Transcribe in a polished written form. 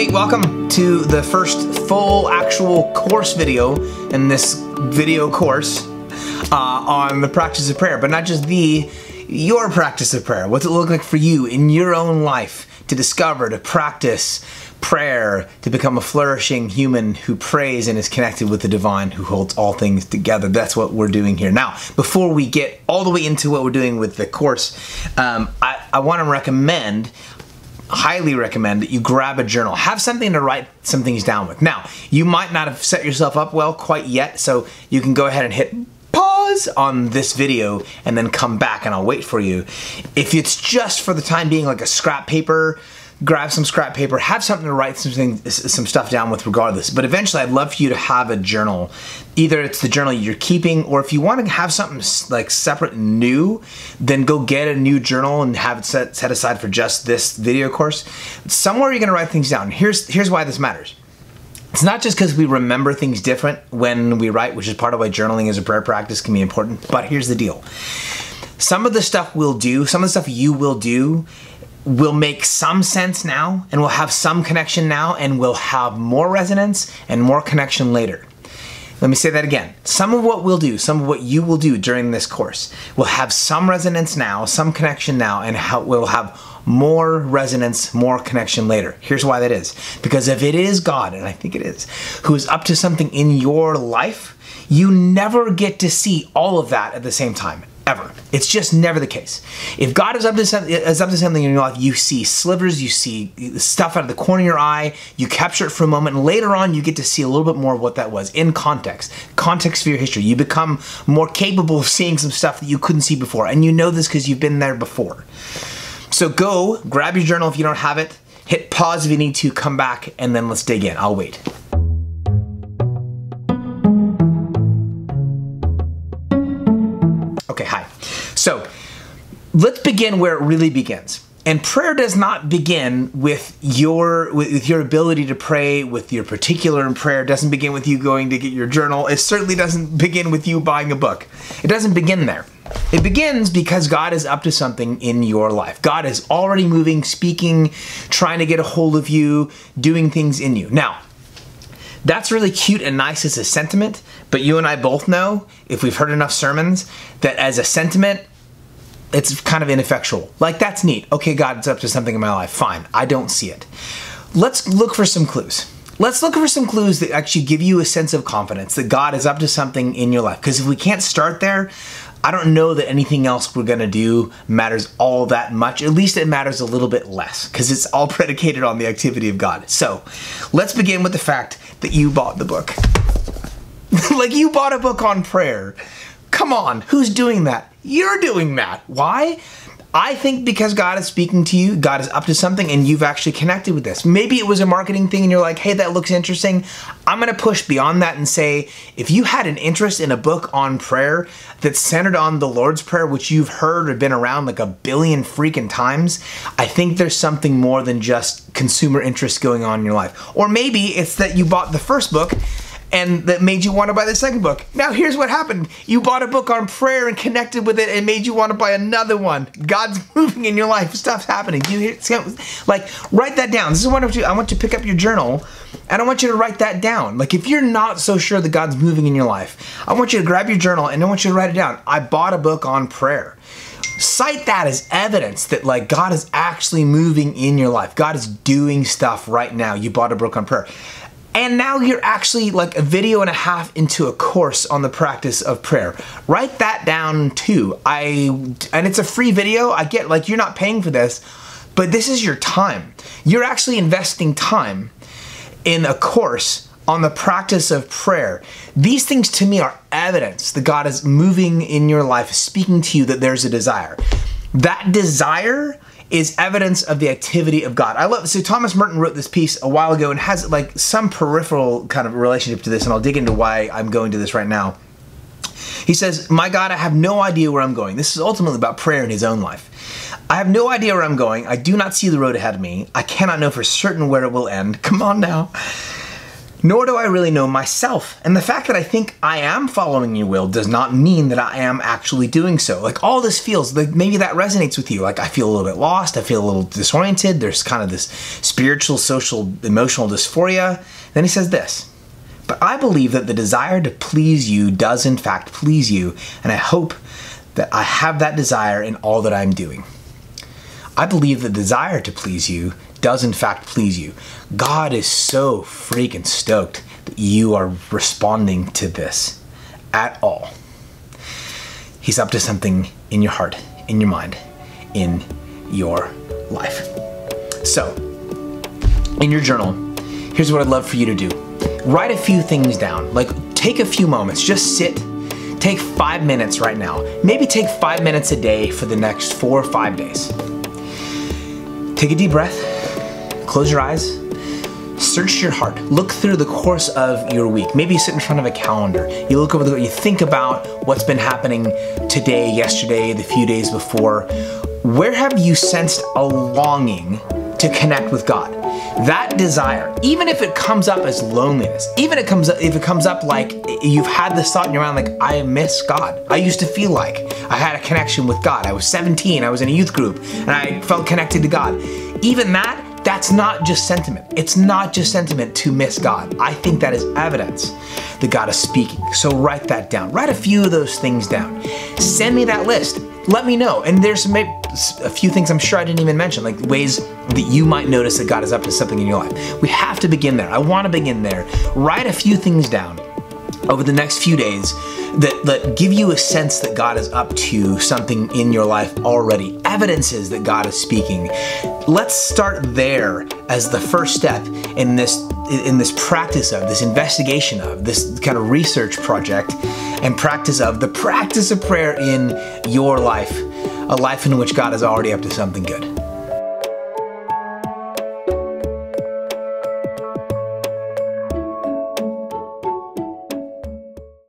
Hey, welcome to the first full actual course video in this video course on the practice of prayer, but not just your practice of prayer. What's it look like for you in your own life to discover, to practice prayer, to become a flourishing human who prays and is connected with the divine who holds all things together. That's what we're doing here. Now, before we get all the way into what we're doing with the course, I want to highly recommend that you grab a journal. Have something to write some things down with. Now, you might not have set yourself up well quite yet, so you can go ahead and hit pause on this video and then come back and I'll wait for you. If it's just for the time being like a scrap paper, grab some scrap paper, have something to write some stuff down with regardless. But eventually I'd love for you to have a journal. Either it's the journal you're keeping, or if you want to have something like separate and new, then go get a new journal and have it set aside for just this video course. Somewhere you're going to write things down. Here's why this matters. It's not just because we remember things different when we write, which is part of why journaling as a prayer practice can be important, but here's the deal. Some of the stuff we'll do, some of the stuff you will do, will make some sense now and will have some connection now and will have more resonance and more connection later. Let me say that again. Some of what we'll do, some of what you will do during this course will have some resonance now, some connection now, and will have more resonance, more connection later. Here's why that is. Because if it is God, and I think it is, who is up to something in your life, you never get to see all of that at the same time. Ever. It's just never the case. If God is up to something in your life, you see slivers, you see stuff out of the corner of your eye, you capture it for a moment, and later on you get to see a little bit more of what that was in context for your history. You become more capable of seeing some stuff that you couldn't see before, and you know this because you've been there before. So go, grab your journal if you don't have it, hit pause if you need to, come back, and then let's dig in. I'll wait. Okay, hi. So let's begin where it really begins. And prayer does not begin with your ability to pray, with your particular prayer. It doesn't begin with you going to get your journal. It certainly doesn't begin with you buying a book. It doesn't begin there. It begins because God is up to something in your life. God is already moving, speaking, trying to get a hold of you, doing things in you. Now, that's really cute and nice as a sentiment, but you and I both know, if we've heard enough sermons, that as a sentiment, it's kind of ineffectual. Like, that's neat. Okay, God's up to something in my life. Fine. I don't see it. Let's look for some clues. Let's look for some clues that actually give you a sense of confidence that God is up to something in your life. Because if we can't start there, I don't know that anything else we're going to do matters all that much. At least it matters a little bit less, because it's all predicated on the activity of God. So let's begin with the fact that you bought the book. Like, you bought a book on prayer. Come on, who's doing that? You're doing that. Why? I think because God is speaking to you, God is up to something, and you've actually connected with this. Maybe it was a marketing thing and you're like, hey, that looks interesting. I'm gonna push beyond that and say, if you had an interest in a book on prayer that's centered on the Lord's Prayer, which you've heard or been around like a billion freaking times, I think there's something more than just consumer interest going on in your life. Or maybe it's that you bought the first book and that made you want to buy the second book. Now here's what happened. You bought a book on prayer and connected with it and made you want to buy another one. God's moving in your life. Stuff's happening. You hear, like, write that down. This is what I want you to pick up your journal and I want you to write that down. Like, if you're not so sure that God's moving in your life, I want you to grab your journal and I want you to write it down. I bought a book on prayer. Cite that as evidence that, like, God is actually moving in your life. God is doing stuff right now. You bought a book on prayer. And now you're actually like a video and a half into a course on the practice of prayer. Write that down too. And it's a free video. I get, like, you're not paying for this, but this is your time. You're actually investing time in a course on the practice of prayer. These things to me are evidence that God is moving in your life, speaking to you that there's a desire. That desire is evidence of the activity of God. So Thomas Merton wrote this piece a while ago and has like some peripheral kind of relationship to this, and I'll dig into why I'm going to this right now. He says, my God, I have no idea where I'm going. This is ultimately about prayer in his own life. I have no idea where I'm going. I do not see the road ahead of me. I cannot know for certain where it will end. Come on now. Nor do I really know myself. And the fact that I think I am following your will does not mean that I am actually doing so. Like all this feels, like maybe that resonates with you. Like I feel a little bit lost. I feel a little disoriented. There's kind of this spiritual, social, emotional dysphoria. Then he says this, but I believe that the desire to please you does in fact please you. And I hope that I have that desire in all that I'm doing. I believe the desire to please you does in fact please you. God is so freaking stoked that you are responding to this at all. He's up to something in your heart, in your mind, in your life. So, in your journal, here's what I'd love for you to do. Write a few things down. Like, take a few moments. Just sit. Take 5 minutes right now. Maybe take 5 minutes a day for the next 4 or 5 days. Take a deep breath, close your eyes, search your heart, look through the course of your week. Maybe you sit in front of a calendar, you look over you think about what's been happening today, yesterday, the few days before. Where have you sensed a longing to connect with God? That desire, even if it comes up as loneliness, even if it comes up like you've had this thought in your mind, like, I miss God. I used to feel like I had a connection with God. I was 17, I was in a youth group, and I felt connected to God. Even that's not just sentiment. It's not just sentiment to miss God. I think that is evidence that God is speaking. So write that down. Write a few of those things down. Send me that list. Let me know. And there's maybe a few things I'm sure I didn't even mention, like ways that you might notice that God is up to something in your life. We have to begin there. I want to begin there. Write a few things down over the next few days that give you a sense that God is up to something in your life already. Evidences that God is speaking. Let's start there as the first step in this practice of, this investigation of, this kind of research project and practice of, the practice of prayer in your life, a life in which God is already up to something good.